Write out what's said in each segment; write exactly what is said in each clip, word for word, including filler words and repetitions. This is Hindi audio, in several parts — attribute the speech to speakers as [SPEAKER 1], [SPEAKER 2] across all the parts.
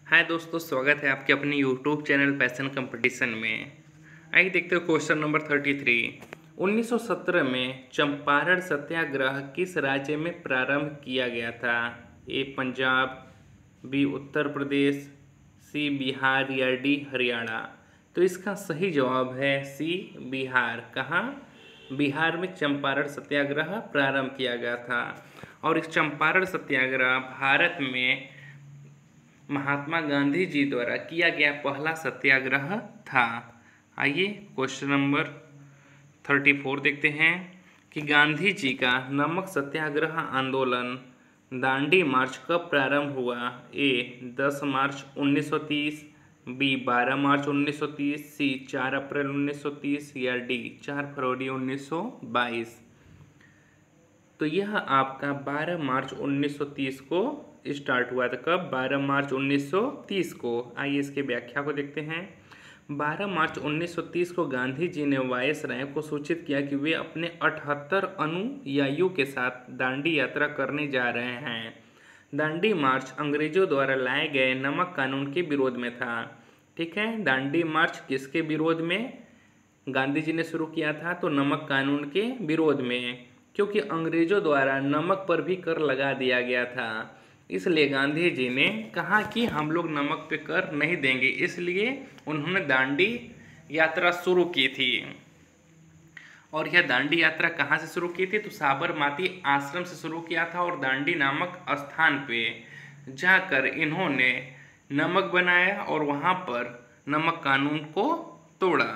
[SPEAKER 1] हाय दोस्तों, स्वागत है आपके अपने यूट्यूब चैनल पैशन कंपटीशन में। आइए देखते हो क्वेश्चन नंबर थर्टी थ्री। उन्नीस सौ सत्रह में चंपारण सत्याग्रह किस राज्य में प्रारंभ किया गया था? A Punjab, B Uttar Pradesh, C Bihar या डी हरियाणा। तो इसका सही जवाब है सी बिहार। कहाँ? बिहार में चंपारण सत्याग्रह प्रारंभ किया गया था। और इस चंपारण सत्याग्रह भारत में महात्मा गांधी जी द्वारा किया गया पहला सत्याग्रह था। आइए क्वेश्चन नंबर थर्टी फोर देखते हैं कि गांधी जी का नमक सत्याग्रह आंदोलन दांडी मार्च कब प्रारंभ हुआ? ए दस मार्च उन्नीस सौ तीस, बी बारह मार्च उन्नीस सौ तीस, सी चार अप्रैल उन्नीस सौ तीस या डी चार फरवरी उन्नीस सौ बाईस। तो यह आपका बारह मार्च उन्नीस सौ तीस को स्टार्ट हुआ था। कब? बारह मार्च उन्नीस सौ तीस को। आइए इसके व्याख्या को देखते हैं। बारह मार्च उन्नीस सौ तीस को गांधी जी ने वायसराय को सूचित किया कि वे अपने अठहत्तर अनुयायियों के साथ दांडी यात्रा करने जा रहे हैं। दांडी मार्च अंग्रेजों द्वारा लाए गए नमक कानून के विरोध में था। ठीक है, दांडी मार्च किसके विरोध में गांधी जी ने शुरू किया था? तो नमक कानून के विरोध में, क्योंकि अंग्रेजों द्वारा नमक पर भी कर लगा दिया गया था। इसलिए गांधी जी ने कहा कि हम लोग नमक पे कर नहीं देंगे, इसलिए उन्होंने दांडी यात्रा शुरू की थी। और यह दांडी यात्रा कहाँ से शुरू की थी? तो साबरमती आश्रम से शुरू किया था और दांडी नामक स्थान पे जाकर इन्होंने नमक बनाया और वहाँ पर नमक कानून को तोड़ा।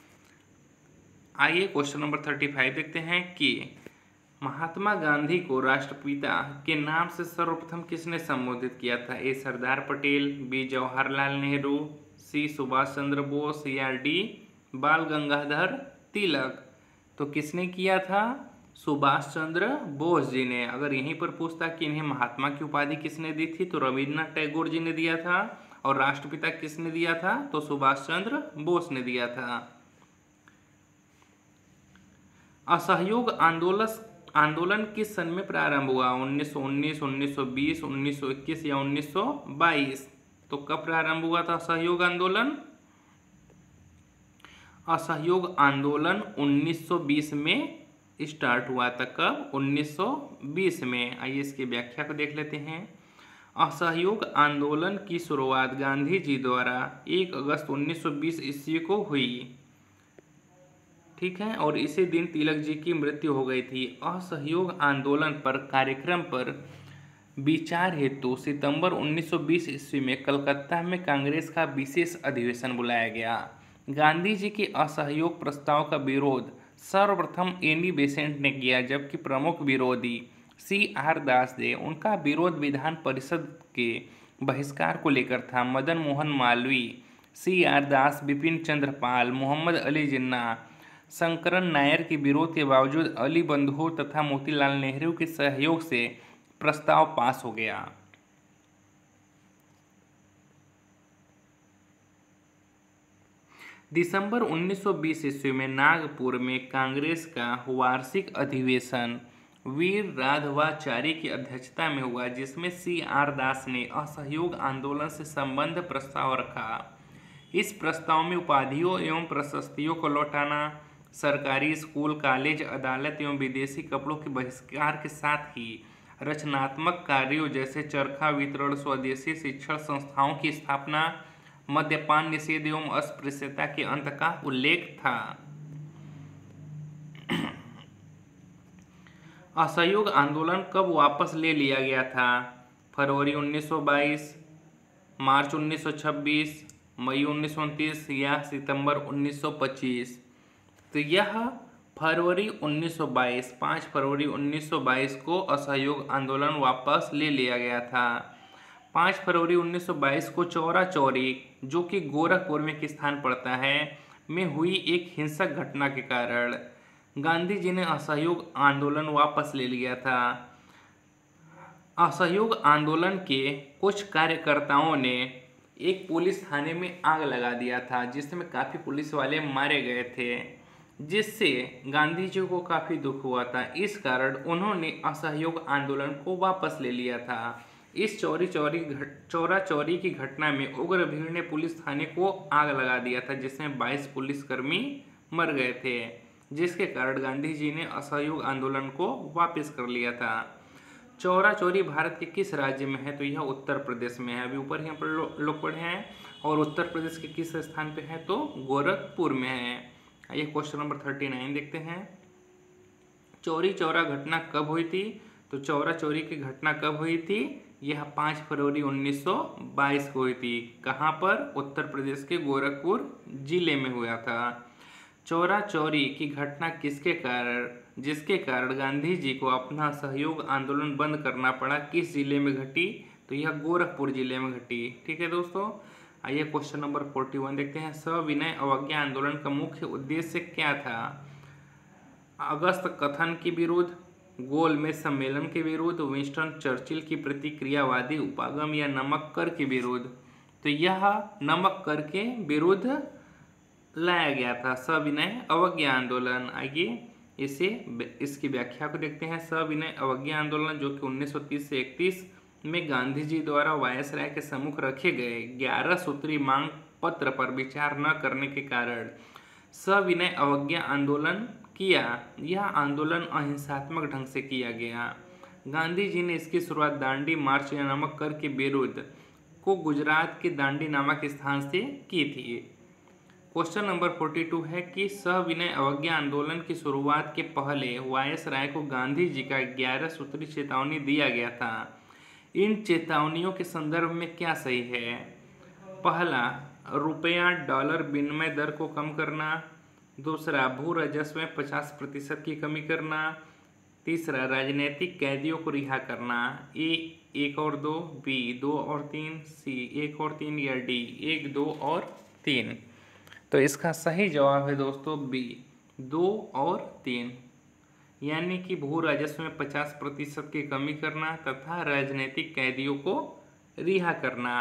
[SPEAKER 1] आइए क्वेश्चन नंबर थर्टी फाइव देखते हैं कि महात्मा गांधी को राष्ट्रपिता के नाम से सर्वप्रथम किसने संबोधित किया था? A Sardar Patel, B Jawaharlal Nehru, C Subhash Chandra Bose या डी बाल गंगाधर तिलक। तो किसने किया था? सुभाष चंद्र बोस जी ने। अगर यहीं पर पूछता कि इन्हें महात्मा की उपाधि किसने दी थी, तो रविन्द्रनाथ टैगोर जी ने दिया था। और राष्ट्रपिता किसने दिया था? तो सुभाष चंद्र बोस ने दिया था। असहयोग आंदोलन आंदोलन किस सन में प्रारंभ हुआ? उन्नीस सौ उन्नीस, उन्नीस सौ बीस, उन्नीस सौ इक्कीस या उन्नीस सौ बाईस। तो कब प्रारंभ हुआ था असहयोग आंदोलन? असहयोग आंदोलन उन्नीस सौ बीस में स्टार्ट हुआ था। कब? उन्नीस सौ बीस में। आइए इसकी व्याख्या को देख लेते हैं। असहयोग आंदोलन की शुरुआत गांधी जी द्वारा एक अगस्त उन्नीस सौ बीस ईस्वी को हुई। ठीक है, और इसी दिन तिलक जी की मृत्यु हो गई थी। असहयोग आंदोलन पर कार्यक्रम पर विचार हेतु सितंबर उन्नीस सौ बीस ईस्वी में कलकत्ता में कांग्रेस का विशेष अधिवेशन बुलाया गया। गांधी जी के असहयोग प्रस्ताव का विरोध सर्वप्रथम एनी बेसेंट ने किया, जबकि प्रमुख विरोधी सी आर दास थे। उनका विरोध विधान परिषद के बहिष्कार को लेकर था। मदन मोहन मालवीय, सी आर दास, बिपिन चंद्र पाल, मोहम्मद अली जिन्ना, शंकरन नायर के विरोध के बावजूद अली बंधु तथा मोतीलाल नेहरू के सहयोग से प्रस्ताव पास हो गया। दिसंबर उन्नीस सौ बीस ईस्वी में नागपुर में कांग्रेस का वार्षिक अधिवेशन वीर राघवाचारी की अध्यक्षता में हुआ, जिसमें सी आर दास ने असहयोग आंदोलन से संबंध प्रस्ताव रखा। इस प्रस्ताव में उपाधियों एवं प्रशस्तियों को लौटाना, सरकारी स्कूल, कॉलेज, अदालत एवं विदेशी कपड़ों के बहिष्कार के साथ ही रचनात्मक कार्यों जैसे चरखा वितरण, स्वदेशी शिक्षण संस्थाओं की स्थापना, मद्यपान निषेध एवं अस्पृश्यता के अंत का उल्लेख था। असहयोग आंदोलन कब वापस ले लिया गया था? फरवरी उन्नीस सौ बाईस, मार्च उन्नीस सौ छब्बीस, मई उन्नीस सौ उनतीस या सितंबर उन्नीस सौ पच्चीस। तो यह फरवरी उन्नीस सौ बाईस, पाँच फरवरी उन्नीस सौ बाईस को असहयोग आंदोलन वापस ले लिया गया था। पाँच फरवरी उन्नीस सौ बाईस को चौरा चौरी, जो कि गोरखपुर में एक स्थान पड़ता है, में हुई एक हिंसक घटना के कारण गांधी जी ने असहयोग आंदोलन वापस ले लिया था। असहयोग आंदोलन के कुछ कार्यकर्ताओं ने एक पुलिस थाने में आग लगा दिया था, जिसमें काफ़ी पुलिस वाले मारे गए थे, जिससे गांधी जी को काफ़ी दुख हुआ था। इस कारण उन्होंने असहयोग आंदोलन को वापस ले लिया था। इस चौरी चौरी चौरा चौरी की घटना में उग्र भीड़ ने पुलिस थाने को आग लगा दिया था, जिसमें बाईस पुलिसकर्मी मर गए थे, जिसके कारण गांधी जी ने असहयोग आंदोलन को वापस कर लिया था। चौरा चौरी भारत के किस राज्य में है? तो यह उत्तर प्रदेश में है। अभी ऊपर ही हम लोग पढ़े हैं। और उत्तर प्रदेश के किस स्थान पे है? तो गोरखपुर में है। आइए क्वेश्चन नंबर थर्टी नाइन देखते हैं। चौरी चौरा घटना कब हुई थी? तो चौरा चौरी की घटना कब हुई थी? यह पाँच फरवरी उन्नीस सौ बाईस को हुई थी। कहाँ पर? उत्तर प्रदेश के गोरखपुर जिले में हुआ था। चौरा चौरी की घटना किसके कारण जिसके कारण गांधी जी को अपना सहयोग आंदोलन बंद करना पड़ा, किस जिले में घटी? तो यह गोरखपुर जिले में घटी। ठीक है दोस्तों, आइए क्वेश्चन नंबर फोर्टी वन देखते हैं। सविनय अवज्ञा आंदोलन का मुख्य उद्देश्य क्या था? अगस्त कथन के विरुद्ध, गोलमेज सम्मेलन के विरुद्ध, विंस्टन चर्चिल की प्रतिक्रियावादी उपागम या नमक कर के विरुद्ध? तो यह नमक कर के विरुद्ध लाया गया था सविनय अवज्ञा आंदोलन। आइए इसे इसकी व्याख्या को देखते हैं। सविनय अवज्ञा आंदोलन जो कि उन्नीस सौ तीस से इकतीस में गांधी जी द्वारा वायसराय के सम्मुख रखे गए ग्यारह सूत्री मांग पत्र पर विचार न करने के कारण सविनय अवज्ञा आंदोलन किया। यह आंदोलन अहिंसात्मक ढंग से किया गया। गांधी जी ने इसकी शुरुआत दांडी मार्च या नमक कर के विरुद्ध को गुजरात के दांडी नामक स्थान से की थी। क्वेश्चन नंबर फोर्टी टू है कि सविनय अवज्ञा आंदोलन की शुरुआत के पहले वायसराय को गांधी जी का ग्यारह सूत्री चेतावनी दिया गया था। इन चेतावनियों के संदर्भ में क्या सही है? पहला, रुपया डॉलर विनिमय दर को कम करना। दूसरा, भू राजस्व में पचास प्रतिशत की कमी करना। तीसरा, राजनीतिक कैदियों को रिहा करना। ए एक और दो, बी दो और तीन, सी एक और तीन या डी एक दो और तीन। तो इसका सही जवाब है दोस्तों बी दो और तीन, यानी कि भू राजस्व में पचास प्रतिशत की कमी करना तथा राजनीतिक कैदियों को रिहा करना।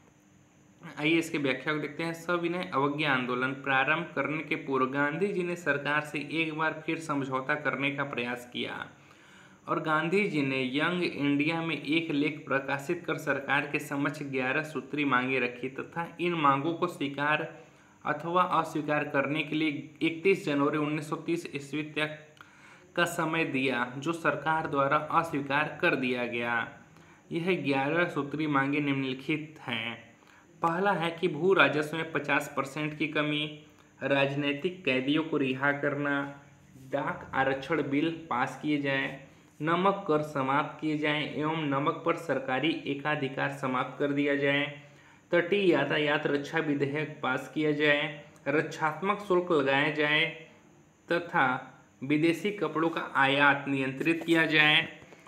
[SPEAKER 1] आइए इसके व्याख्या को देखते हैं। सविनय अवज्ञा आंदोलन प्रारंभ करने के पूर्व गांधी जी ने सरकार से एक बार फिर समझौता करने का प्रयास किया और गांधी जी ने यंग इंडिया में एक लेख प्रकाशित कर सरकार के समक्ष ग्यारह सूत्री मांगे रखी तथा इन मांगों को स्वीकार अथवा अस्वीकार करने के लिए इकतीस जनवरी उन्नीस सौ तीस ईस्वी तक का समय दिया, जो सरकार द्वारा अस्वीकार कर दिया गया। यह ग्यारह सूत्री मांगे निम्नलिखित हैं। पहला है कि भू राजस्व में पचास परसेंट की कमी, राजनीतिक कैदियों को रिहा करना, डाक आरक्षण बिल पास किए जाएं, नमक कर समाप्त किए जाएं एवं नमक पर सरकारी एकाधिकार समाप्त कर दिया जाए, तटीय यातायात रक्षा विधेयक पास किया जाए, रक्षात्मक शुल्क लगाया जाए तथा विदेशी कपड़ों का आयात नियंत्रित किया जाए,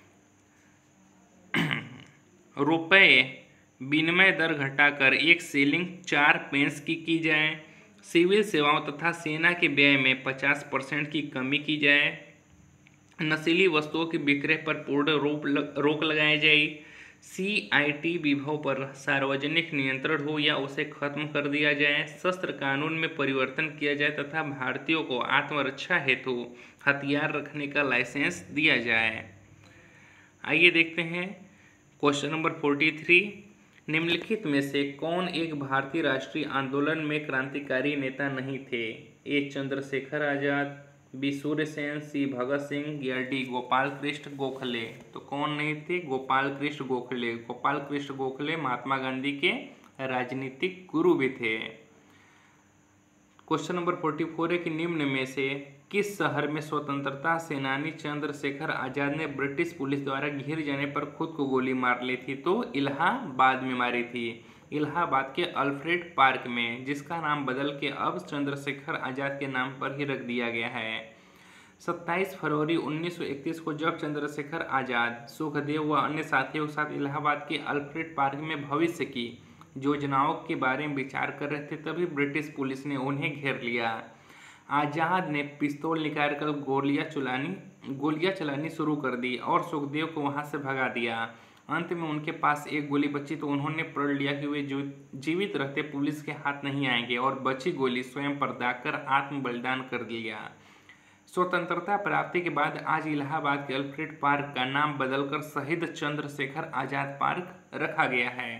[SPEAKER 1] रुपए विनिमय दर घटाकर एक शिलिंग चार पेंस की की जाए, सिविल सेवाओं तथा सेना के व्यय में पचास परसेंट की कमी की जाए, नशीली वस्तुओं की विक्रय पर पूर्ण रोक रोक लगाई जाए, सी आई टी विभव पर सार्वजनिक नियंत्रण हो या उसे खत्म कर दिया जाए, शस्त्र कानून में परिवर्तन किया जाए तथा भारतीयों को आत्मरक्षा हेतु हथियार रखने का लाइसेंस दिया जाए। आइए देखते हैं क्वेश्चन नंबर फोर्टी थ्री। निम्नलिखित में से कौन एक भारतीय राष्ट्रीय आंदोलन में क्रांतिकारी नेता नहीं थे? A Chandrashekhar Azad, B Surya Sen, C Bhagat Singh या डी गोपाल कृष्ण गोखले। तो कौन नहीं थे? गोपाल कृष्ण गोखले। गोपाल कृष्ण गोखले महात्मा गांधी के राजनीतिक गुरु भी थे। क्वेश्चन नंबर फोर्टी फोर है कि निम्न में से किस शहर में स्वतंत्रता सेनानी चंद्रशेखर आजाद ने ब्रिटिश पुलिस द्वारा घिर जाने पर खुद को गोली मार ली थी? तो इलाहाबाद में मारी थी। इलाहाबाद के अल्फ्रेड पार्क में, जिसका नाम बदल के अब चंद्रशेखर आजाद के नाम पर ही रख दिया गया है। सत्ताईस फरवरी उन्नीस सौ इकतीस को जब चंद्रशेखर आजाद, सुखदेव व अन्य साथियों के साथ इलाहाबाद के अल्फ्रेड पार्क में भविष्य की योजनाओं के बारे में विचार कर रहे थे, तभी ब्रिटिश पुलिस ने उन्हें घेर लिया। आजाद ने पिस्तौल निकालकर गोलियां चलानी गोलियां चलानी शुरू कर दी और सुखदेव को वहां से भगा दिया। अंत में उनके पास एक गोली बची तो उन्होंने प्रण लिया कि वे जीवित रहते पुलिस के हाथ नहीं आएंगे और बची गोली स्वयं पर दागकर आत्म बलिदान कर लिया। स्वतंत्रता प्राप्ति के बाद आज इलाहाबाद के अल्फ्रेड पार्क का नाम बदलकर शहीद चंद्रशेखर आजाद पार्क रखा गया है।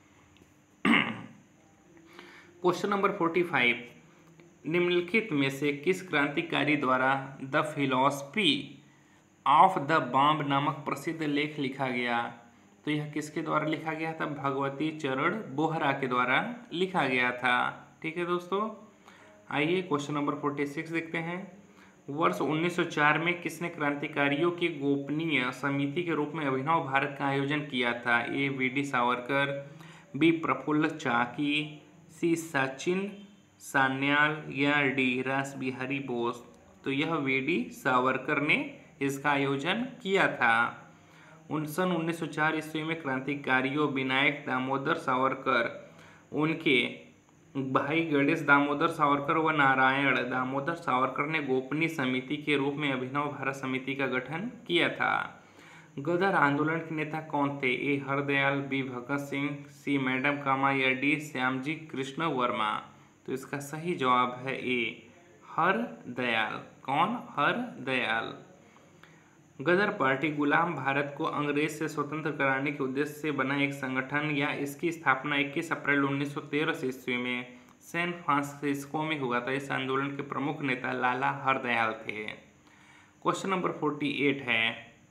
[SPEAKER 1] क्वेश्चन नंबर फोर्टी फाइव, निम्नलिखित में से किस क्रांतिकारी द्वारा the philosophy of the bomb नामक प्रसिद्ध लेख लिखा गया? तो यह किसके द्वारा लिखा गया था? भगवती चरण बोहरा के द्वारा लिखा गया था। ठीक है दोस्तों, आइए क्वेश्चन नंबर फोर्टी सिक्स देखते हैं। वर्ष उन्नीस सौ चार में किसने क्रांतिकारियों की गोपनीय समिति के रूप में अभिनव भारत का आयोजन किया था? A V D Savarkar, B Prafulla Chaki, C Sachin Sanyal या डी रास बिहारी बोस? तो यह वी डी सावरकर ने इसका आयोजन किया था। उन सन उन्नीस सौ चार ईस्वी में क्रांतिकारियों विनायक दामोदर सावरकर, उनके भाई गणेश दामोदर सावरकर व नारायण दामोदर सावरकर ने गोपनीय समिति के रूप में अभिनव भारत समिति का गठन किया था। गदर आंदोलन के नेता कौन थे? A Hardayal, B Bhagat Singh, C madam Kama या डी श्यामजी कृष्ण वर्मा? तो इसका सही जवाब है ए हरदयाल। कौन? हरदयाल। गदर पार्टी गुलाम भारत को अंग्रेज से स्वतंत्र कराने के उद्देश्य से बना एक संगठन या इसकी स्थापना इक्कीस अप्रैल उन्नीस सौ तेरह ईस्वी में सैन फ्रांसिस्को में हुआ था। इस आंदोलन के प्रमुख नेता लाला हरदयाल थे। क्वेश्चन नंबर फोर्टी एट है,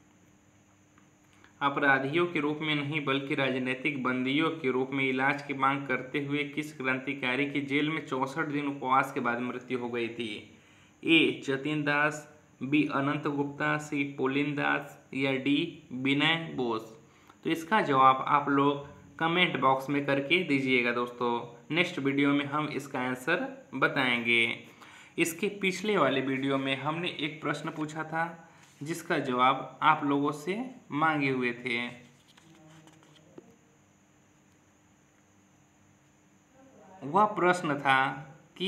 [SPEAKER 1] अपराधियों के रूप में नहीं बल्कि राजनीतिक बंदियों के रूप में इलाज की मांग करते हुए किस क्रांतिकारी की जेल में चौसठ दिन उपवास के बाद मृत्यु हो गई थी? A Jatin Das, B Anant Gupta, C Pulin Das या डी विनय बोस? तो इसका जवाब आप लोग कमेंट बॉक्स में करके दीजिएगा दोस्तों। नेक्स्ट वीडियो में हम इसका आंसर बताएंगे। इसके पिछले वाले वीडियो में हमने एक प्रश्न पूछा था जिसका जवाब आप लोगों से मांगे हुए थे। वह प्रश्न था कि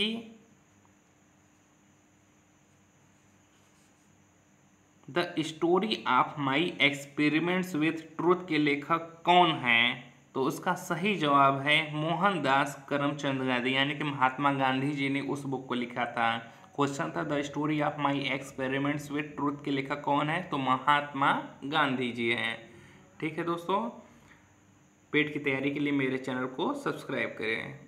[SPEAKER 1] the story of my experiments with truth के लेखक कौन हैं? तो उसका सही जवाब है मोहनदास करमचंद गांधी, यानी कि महात्मा गांधी जी ने उस बुक को लिखा था। क्वेश्चन था the story of my experiments with truth के लेखक कौन है? तो महात्मा गांधी जी हैं। ठीक है दोस्तों, पेट की तैयारी के लिए मेरे चैनल को सब्सक्राइब करें।